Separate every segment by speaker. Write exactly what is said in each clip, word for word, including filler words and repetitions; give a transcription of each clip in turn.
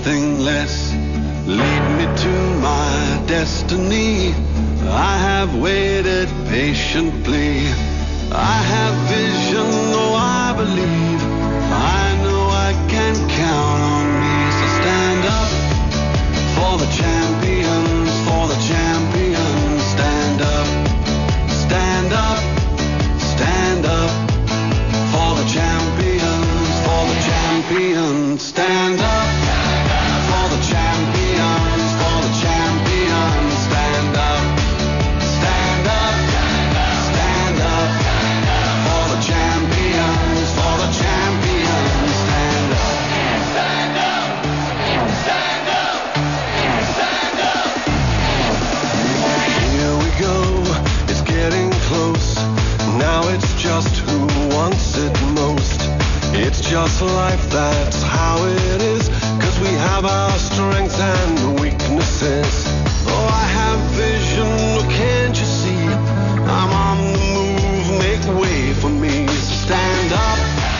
Speaker 1: nothing less. Lead me to my destiny. I have waited patiently. I have vision, oh I believe. I know I can count on me. So stand up for the champions, for the champions. Stand up, stand up, stand up for the champions, for the champions. Stand up for the champions, for the champions. Stand up, stand up, stand up for the champions, for the champions. Stand up, stand up, stand up, stand up. Here we go, it's getting close. Now it's just who wants it most. It's just life, that's how it is. Cause we have our strengths and weaknesses. Oh, I have vision, oh, can't you see? I'm on the move, make way for me. Stand up.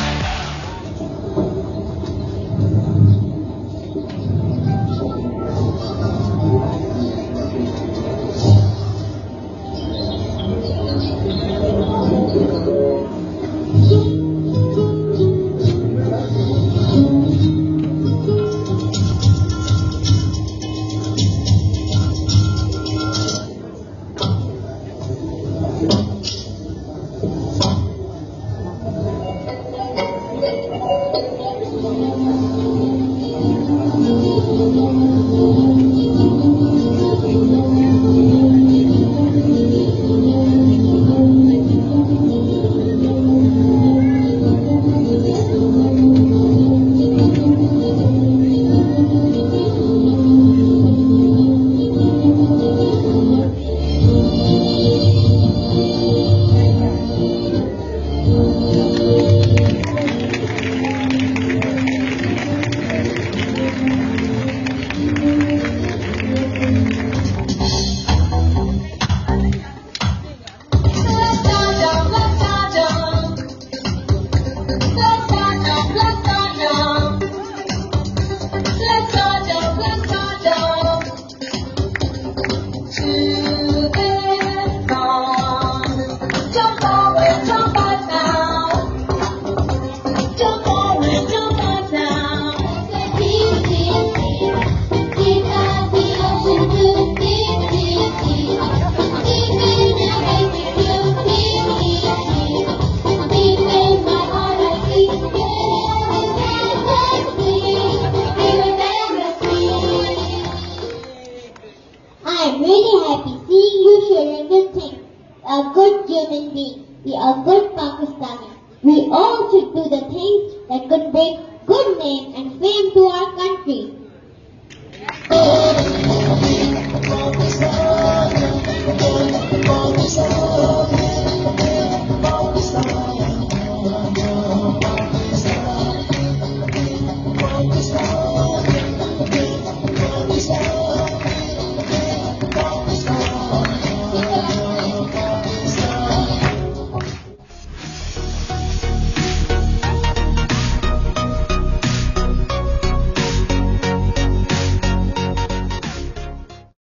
Speaker 2: I'm really happy seeing you sharing this thing. A good human being. We are good Pakistani. We all should do the things that could break